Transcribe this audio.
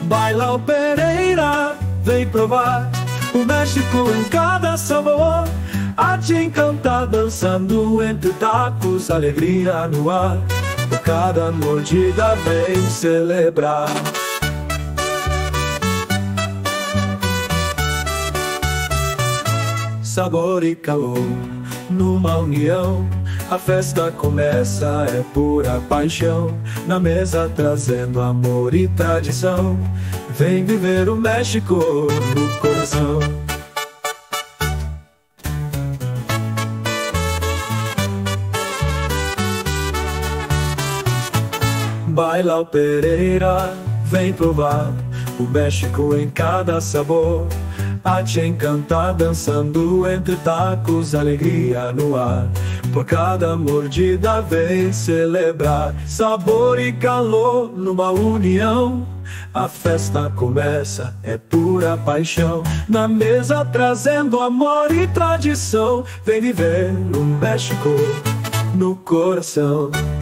Baila Pereira, vem provar o México em cada sabor. A te encantar dançando entre tacos, alegria no ar. Por cada mordida vem celebrar. Sabor e calor, numa união, a festa começa, é pura paixão. Na mesa trazendo amor e tradição, vem viver o México no coração. Baila Pereira, vem provar o México em cada sabor. A te encantar dançando entre tacos, alegria no ar. Por cada mordida vem celebrar. Sabor e calor numa união, a festa começa, é pura paixão. Na mesa trazendo amor e tradição, vem viver o México no coração.